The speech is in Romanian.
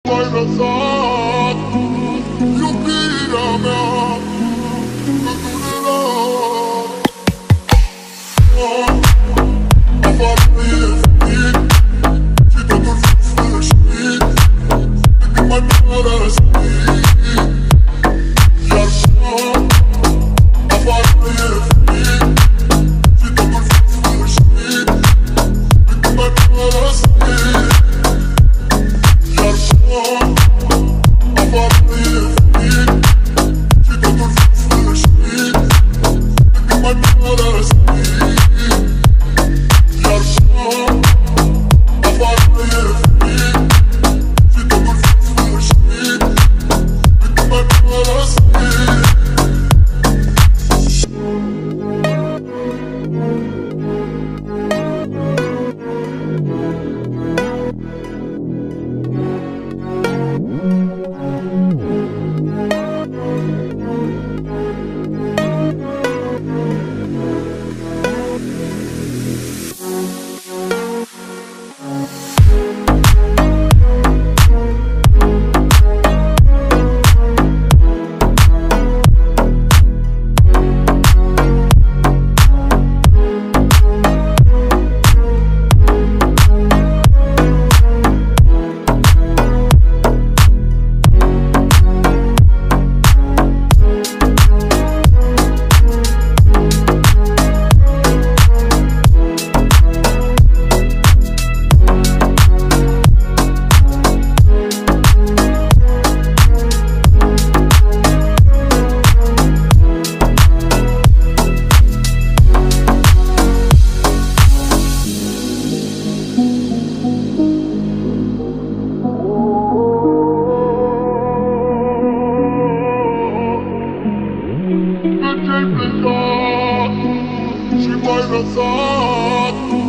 mai lăsat iubirea mea că durerea afară e finit și totul fi sfârșit de când mai părăsit. Iar afară e finit și totul fi sfârșit de când mai părăsit. Și mai lăsat